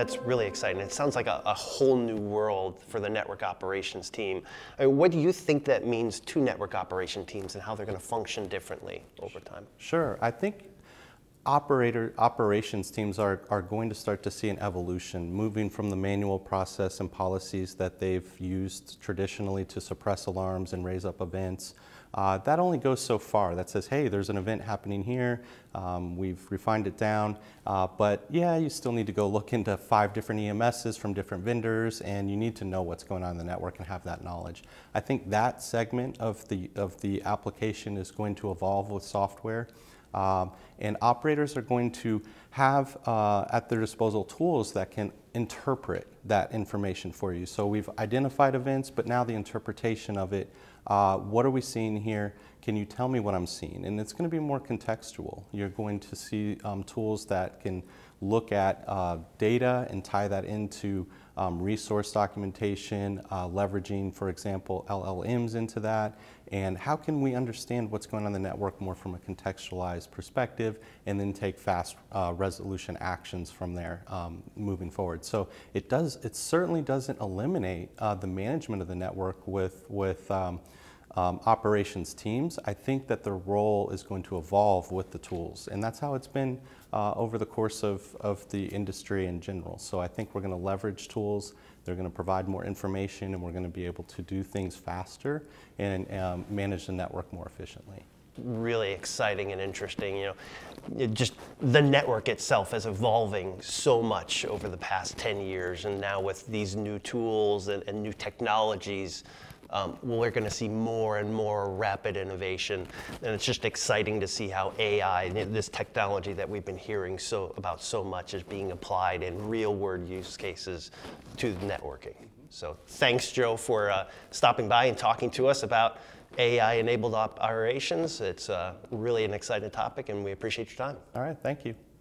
that's really exciting. It sounds like a whole new world for the network operations team. I mean, what do you think that means to network operation teams and how they're going to function differently over time? Sure. I think operations teams are going to start to see an evolution, moving from the manual process and policies that they've used traditionally to suppress alarms and raise up events. That only goes so far. That says, hey, there's an event happening here, we've refined it down, but yeah, you still need to go look into 5 different EMSs from different vendors, and you need to know what's going on in the network and have that knowledge. I think that segment of the application is going to evolve with software. And operators are going to have at their disposal tools that can interpret that information for you. So we've identified events, but now the interpretation of it, what are we seeing here? Can you tell me what I'm seeing? And it's going to be more contextual. You're going to see tools that can look at data and tie that into resource documentation, leveraging, for example, LLMs into that, and how can we understand what's going on in the network more from a contextualized perspective, and then take fast resolution actions from there moving forward. So it certainly doesn't eliminate the management of the network with operations teams. I think that their role is going to evolve with the tools, and that's how it's been over the course of the industry in general. So I think we're going to leverage tools, they're going to provide more information, and we're going to be able to do things faster and manage the network more efficiently. Really exciting and interesting. You know, just the network itself is evolving so much over the past 10 years, and now with these new tools and new technologies, we're going to see more and more rapid innovation, and it's just exciting to see how AI, this technology that we've been hearing about so much, is being applied in real-world use cases to networking. So thanks, Joe, for stopping by and talking to us about AI-enabled operations. It's really an exciting topic, and we appreciate your time. All right, thank you.